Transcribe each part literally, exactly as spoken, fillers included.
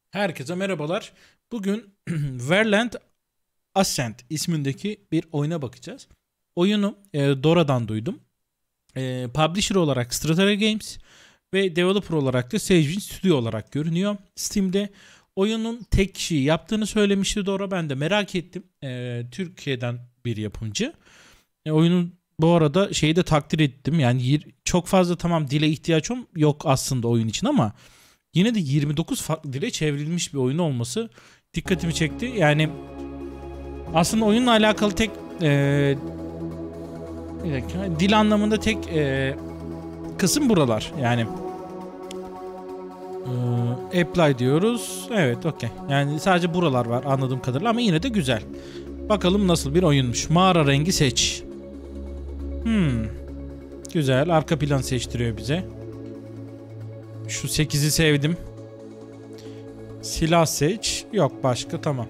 Herkese merhabalar. Bugün Verland Ascent ismindeki bir oyuna bakacağız. Oyunu e, Dora'dan duydum. E, publisher olarak Strategy Games ve developer olarak da Sagewind Studio olarak görünüyor. Steam'de oyunun tek kişiyi yaptığını söylemişti Dora. Ben de merak ettim. E, Türkiye'den bir yapımcı. E, oyunun bu arada şeyi de takdir ettim. Yani çok fazla tamam dile ihtiyaç yok aslında oyun için ama yine de yirmi dokuz farklı dile çevrilmiş bir oyun olması dikkatimi çekti. Yani aslında oyunla alakalı tek e, bir dakika, dil anlamında tek e, kısım buralar. Yani e, apply diyoruz. Evet, okey. Yani sadece buralar var anladığım kadarıyla ama yine de güzel. Bakalım nasıl bir oyunmuş. Mağara rengi seç. Hmm. Güzel. Arka plan seçtiriyor bize. Şu sekizi sevdim. Silah seç. Yok başka, tamam.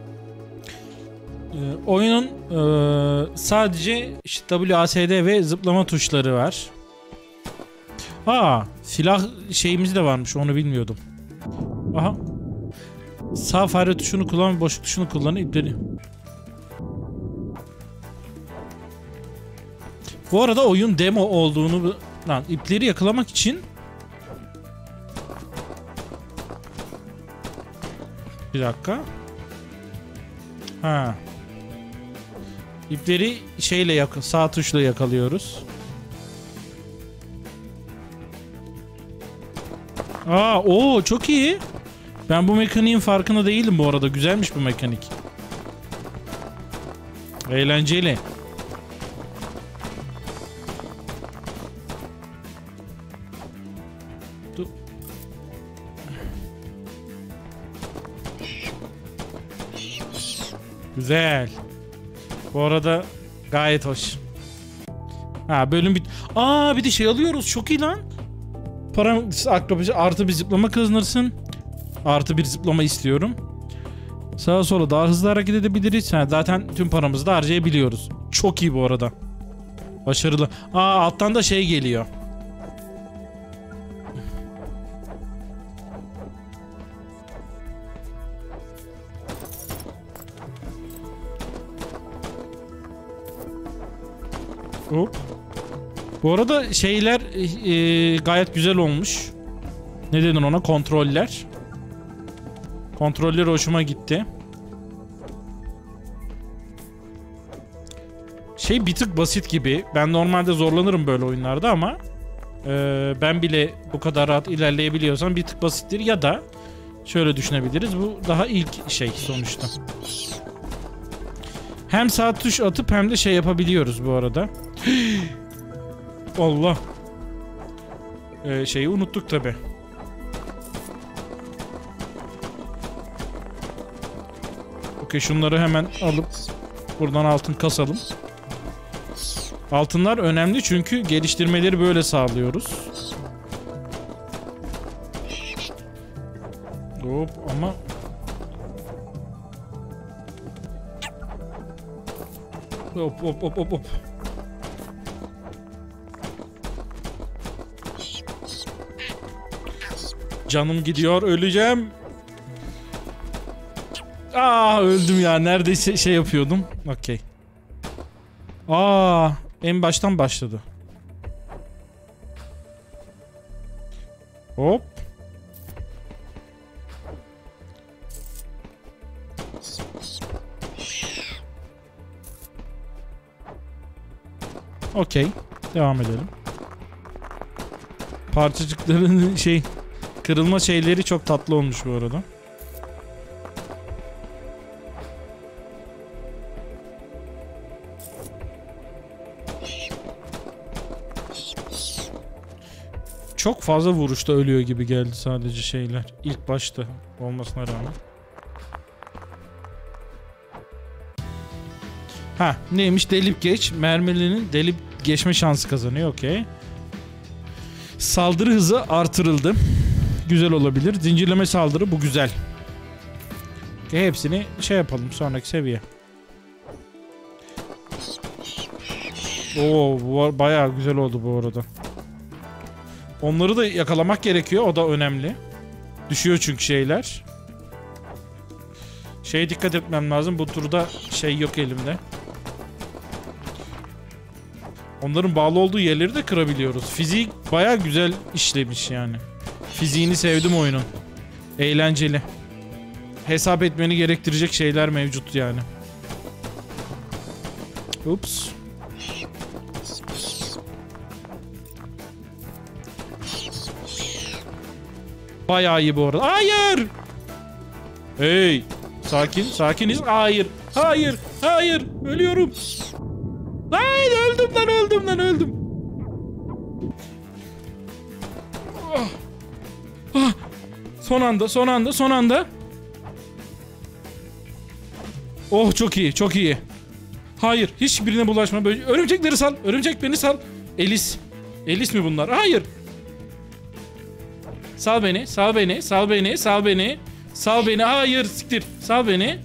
Ee, oyunun e, sadece işte W A S D ve zıplama tuşları var. Aa, silah şeyimiz de varmış, onu bilmiyordum. Aha. Sağ fare tuşunu kullan, boşluk tuşunu kullan, ipleri. Bu arada oyun demo olduğunu, lan ipleri yakalamak için bir dakika. Ha. İpleri şeyle yak sağ tuşla yakalıyoruz. Aa, o çok iyi. Ben bu mekaniğin farkında değilim bu arada. Güzelmiş bu mekanik. Eğlenceli. Dur. Güzel. Bu arada gayet hoş. Ha, bölüm bit. Aa, bir de şey alıyoruz. Çok iyi lan. Param akrabacı artı bir zıplama kazanırsın. Artı bir zıplama istiyorum. Sağa sola daha hızlı hareket edebiliriz. Ha, zaten tüm paramızı da harcayabiliyoruz. Çok iyi bu arada. Başarılı. Aa, alttan da şey geliyor. Hop. Bu arada şeyler e, gayet güzel olmuş. Ne dedin ona? Kontroller. Kontroller hoşuma gitti. Şey bir tık basit gibi. Ben normalde zorlanırım böyle oyunlarda ama e, ben bile bu kadar rahat ilerleyebiliyorsam bir tık basittir. Ya da şöyle düşünebiliriz. Bu daha ilk şey sonuçta. Hem sağ tuş atıp hem de şey yapabiliyoruz bu arada. Allah. Ee, şeyi unuttuk tabi. Okey, şunları hemen alıp buradan altın kasalım. Altınlar önemli çünkü geliştirmeleri böyle sağlıyoruz. Hop ama hop hop hop hop hop. Canım gidiyor, öleceğim. Aa, öldüm ya, neredeyse şey yapıyordum. Okey. Aa, en baştan başladı. Hop. Okey. Devam edelim. Parçacıkların şey kırılma şeyleri çok tatlı olmuş bu arada. Çok fazla vuruşta ölüyor gibi geldi sadece şeyler. İlk başta olmasına rağmen. Ha, neymiş? Delip geç. Mermilerinin delip geçme şansı kazanıyor. Okey. Saldırı hızı artırıldı. Güzel olabilir. Zincirleme saldırı, bu güzel. Okay, hepsini şey yapalım sonraki seviye. Oo, bu bayağı güzel oldu bu arada. Onları da yakalamak gerekiyor. O da önemli. Düşüyor çünkü şeyler. Şeye dikkat etmem lazım. Bu turda şey yok elimde. Onların bağlı olduğu yerleri de kırabiliyoruz. Fizik baya güzel işlemiş yani. Fiziğini sevdim oyunun. Eğlenceli. Hesap etmeni gerektirecek şeyler mevcut yani. Ups. Bayağı iyi bu arada. Hayır! Hey! Sakin, sakiniz. Hayır, hayır, hayır. Ölüyorum. Hayır, öldüm lan, öldüm lan, öldüm. Oh. Oh. Son anda, son anda, son anda. Oh, çok iyi, çok iyi. Hayır, hiçbirine bulaşma. Böyle örümcekleri sal, örümcek beni sal. Elis. Elis mi bunlar? Hayır. Sal beni, sal beni, sal beni, sal beni. Sal beni. Hayır, siktir. Sal beni.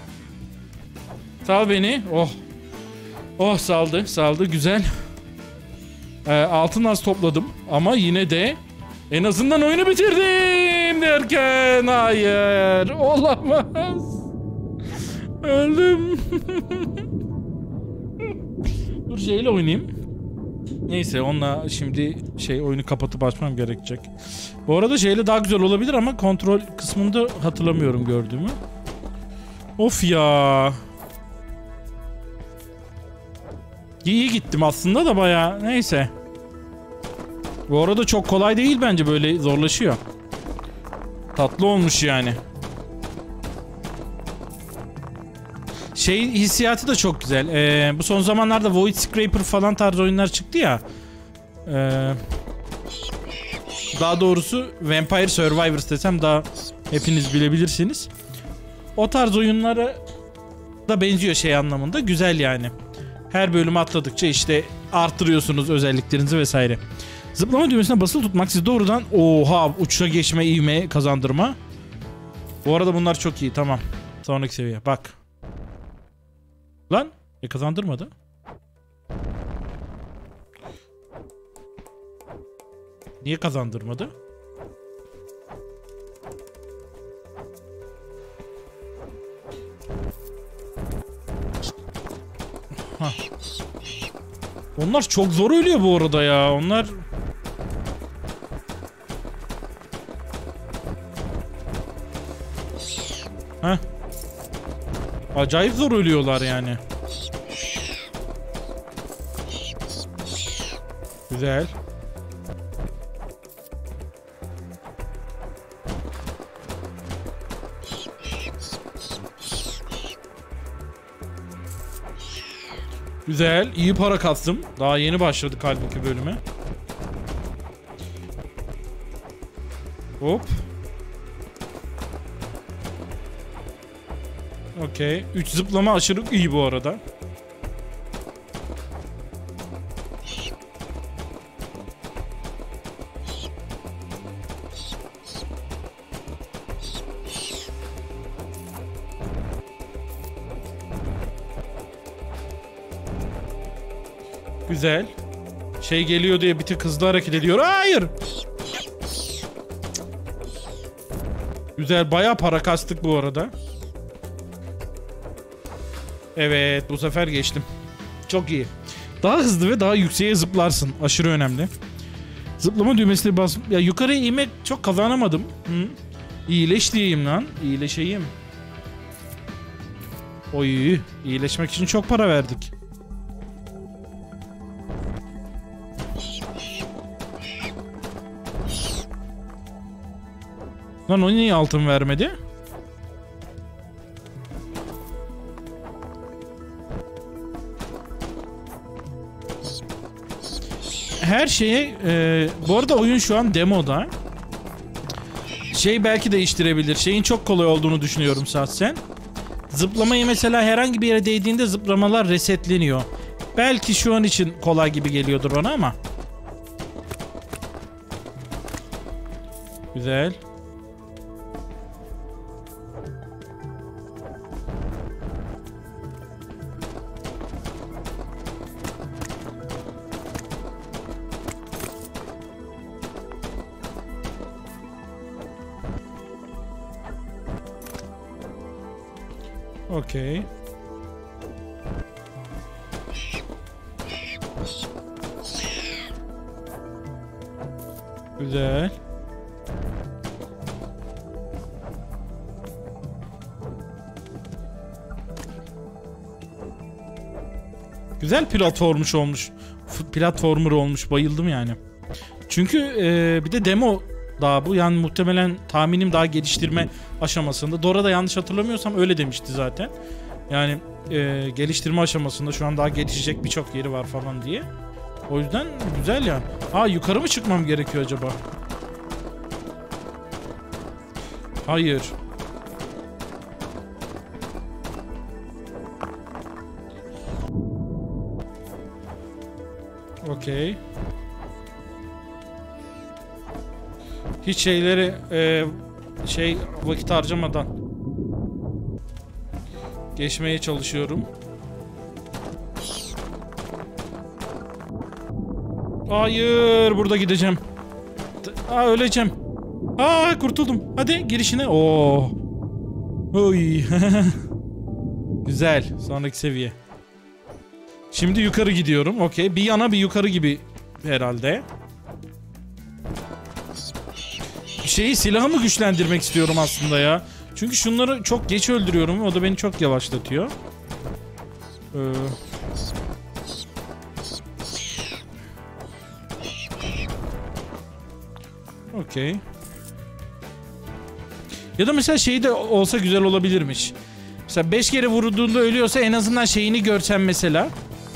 Sal beni. Oh. Oh, saldı, saldı. Güzel. Ee, altın az topladım. Ama yine de en azından oyunu bitirdim derken hayır. Olamaz. Öldüm. Dur şeyle oynayayım. Neyse, onunla şimdi şey oyunu kapatıp açmam gerekecek. Bu arada şeyle daha güzel olabilir ama kontrol kısmında hatırlamıyorum gördüğümü. Of ya. İyi gittim aslında da bayağı. Neyse. Bu arada çok kolay değil bence, böyle zorlaşıyor. Tatlı olmuş yani. Şey hissiyatı da çok güzel. Ee, bu son zamanlarda Void Scraper falan tarzı oyunlar çıktı ya. Ee, daha doğrusu Vampire Survivors desem daha hepiniz bilebilirsiniz. O tarz oyunlara da benziyor şey anlamında. Güzel yani. Her bölümü atladıkça işte arttırıyorsunuz özelliklerinizi vesaire. Zıplama düğmesine basılı tutmak sizi doğrudan oha uçuşa geçme, ivme kazandırma. Bu arada bunlar çok iyi, tamam. Sonraki seviye bak. Lan e kazandırmadı. Niye kazandırmadı? Hah. Onlar çok zor ölüyor bu arada ya. Onlar Heh. Acayip zor ölüyorlar yani. Güzel. Güzel. İyi para kastım. Daha yeni başladık halbuki bölüme. Hop. Okey. üç zıplama aşırı iyi bu arada. Güzel. Şey geliyor diye bir tık hızlı hareket ediyor. Hayır. Güzel. Bayağı para kastık bu arada. Evet. Bu sefer geçtim. Çok iyi. Daha hızlı ve daha yükseğe zıplarsın. Aşırı önemli. Zıplama düğmesine bas... Ya yukarıya inmek çok kazanamadım. Hı? İyileş diyeyim lan. İyileşeyim. Oy. İyileşmek için çok para verdik. Lan o niye altın vermedi? Her şeye e, bu arada oyun şu an demoda. Şey belki değiştirebilir. Şeyin çok kolay olduğunu düşünüyorum şahsen. Zıplamayı mesela herhangi bir yere değdiğinde zıplamalar resetleniyor. Belki şu an için kolay gibi geliyordur bana ama. Güzel. Okey. Güzel. Güzel platformuş olmuş. Platformer olmuş. Bayıldım yani. Çünkü e, bir de demo daha bu. Yani muhtemelen tahminim daha geliştirme aşamasında. Dora da yanlış hatırlamıyorsam öyle demişti zaten. Yani e, geliştirme aşamasında şu an daha gelişecek birçok yeri var falan diye. O yüzden güzel yani. Aa, yukarı mı çıkmam gerekiyor acaba? Hayır. Okey. Hiç şeyleri e, şey vakit harcamadan geçmeye çalışıyorum. Hayır, burada gideceğim. Aa, öleceğim. Aa, kurtuldum. Hadi girişine. Oo. Oy. Güzel. Sonraki seviye. Şimdi yukarı gidiyorum. Okey. Bir yana bir yukarı gibi herhalde. Şeyi, silahımı güçlendirmek istiyorum aslında ya. Çünkü şunları çok geç öldürüyorum. O da beni çok yavaşlatıyor. Ee... Okey. Ya da mesela şey de olsa güzel olabilirmiş. Mesela beş kere vurulduğunda ölüyorsa en azından şeyini görsem mesela.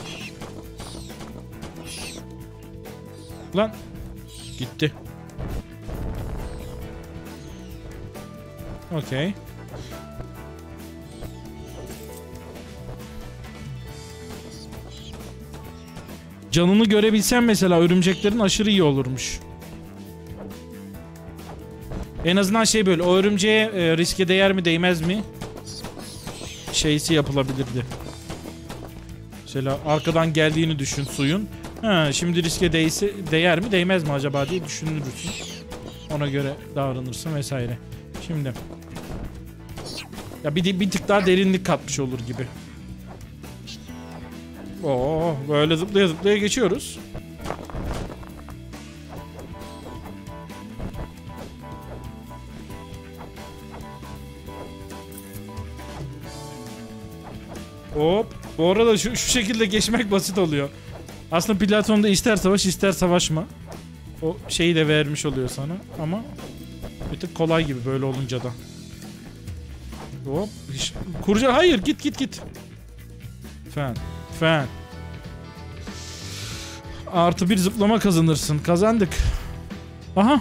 Lan. Gitti. Okey. Canını görebilsem mesela örümceklerin aşırı iyi olurmuş. En azından şey böyle, o örümceğe e, riske değer mi değmez mi şeysi yapılabilirdi. Mesela arkadan geldiğini düşün suyun. Ha, şimdi riske değse, değer mi değmez mi acaba diye düşünürsün. Ona göre davranırsın vesaire. Şimdi. Ya bir, bir tık daha derinlik katmış olur gibi. Oo, böyle zıplaya zıplaya geçiyoruz. Hop. Bu arada şu, şu şekilde geçmek basit oluyor. Aslında Platon'da ister savaş ister savaşma. O şeyi de vermiş oluyor sana ama bir tık kolay gibi böyle olunca da. Hop. Kurca, hayır, git git git. Fen. Fen. Artı bir zıplama kazanırsın. Kazandık. Aha.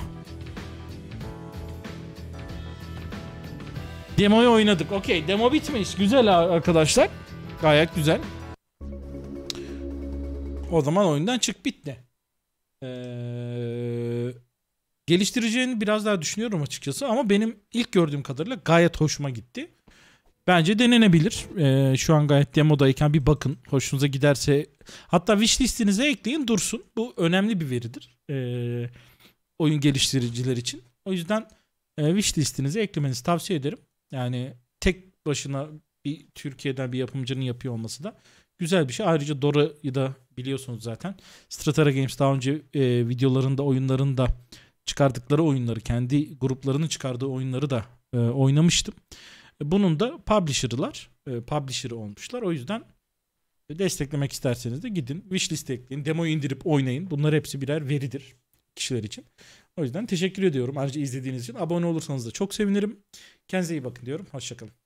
Demoyu oynadık. Okey. Demo bitmiş. Güzel arkadaşlar. Gayet güzel. O zaman oyundan çık, bitti. Ee, geliştireceğini biraz daha düşünüyorum açıkçası. Ama benim ilk gördüğüm kadarıyla gayet hoşuma gitti. Bence denenebilir. Ee, şu an gayet demodayken bir bakın. Hoşunuza giderse hatta wishlistinize ekleyin, dursun. Bu önemli bir veridir. Ee, oyun geliştiriciler için. O yüzden e, wishlistinize eklemenizi tavsiye ederim. Yani tek başına bir Türkiye'den bir yapımcının yapıyor olması da güzel bir şey. Ayrıca Dora'yı da biliyorsunuz zaten. Stratera Games daha önce e, videolarında, oyunlarında çıkardıkları oyunları, kendi gruplarının çıkardığı oyunları da e, oynamıştım. Bunun da publisher'ılar, e, publisher'ı olmuşlar. O yüzden desteklemek isterseniz de gidin, wishlist ekleyin, demoyu indirip oynayın. Bunlar hepsi birer veridir kişiler için. O yüzden teşekkür ediyorum. Ayrıca izlediğiniz için abone olursanız da çok sevinirim. Kendinize iyi bakın diyorum. Hoşçakalın.